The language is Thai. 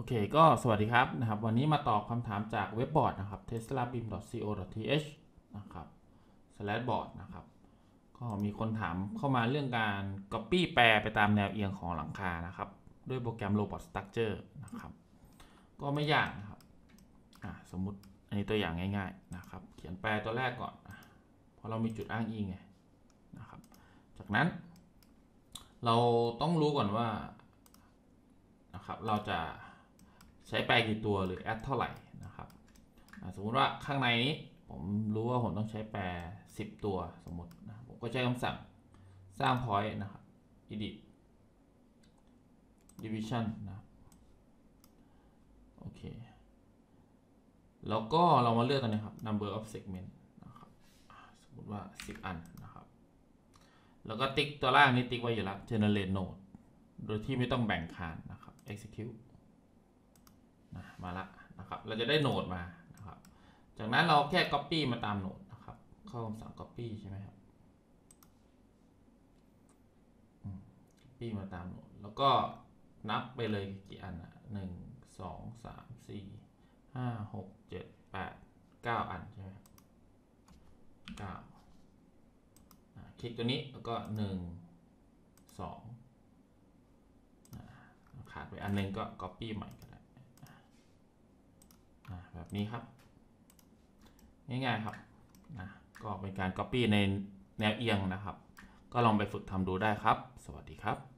เคก็สวัสดีครับวันนี้มาตอบคำถามจากเว็บบอร์ดนะครับ teslabim.co.th นะครับ /bot นะครับก็มีคนถามเข้ามาเรื่องการ copy แปลไปตามแนวเอียงของหลังคานะครับด้วยโปรแกรม robot structure นะครับก็ไม่ยากนะครับสมมุติอันนี้ตัวอย่างง่ายๆนะครับเขียนแปลตัวแรกก่อนเพราะเรามีจุดอ้างอิงไงนะครับจากนั้นเราต้องรู้ก่อนว่านะครับเราจะใช้แปลกี่ตัวหรือ add เท่าไหร่นะครับสมมุติว่าข้างในนี้ผมรู้ว่าผมต้องใช้แปล10 ตัวสมมตินะผมก็ใช้คำสั่งสร้าง point นะครับ edit division นะโอเคแล้วก็เรามาเลือกตัวนี้ครับ number of segment นะครับสมมติว่า10 อันนะครับแล้วก็ติ๊กตัวล่างนี้ติ๊กไว้อยู่แล้ว generate node โดยที่ไม่ต้องแบ่งคานนะครับ executeมาละนะครับเราจะได้โหนดมานะครับจากนั้นเราแค่ copy มาตามโหนดนะครับเข้าคำสั่ง copy ใช่ไหมครับ copy มาตามโหนดแล้วก็นับไปเลยกี่อัน1 2 3 4 5 6 7 8 9 อันใช่ไหม9คลิกตัวนี้แล้วก็1 2ขาดไปอันนึงก็ copy ใหม่ก็ได้แบบนี้ครับง่ายๆครับก็เป็นการ copy ในแนวเอียงนะครับก็ลองไปฝึกทำดูได้ครับสวัสดีครับ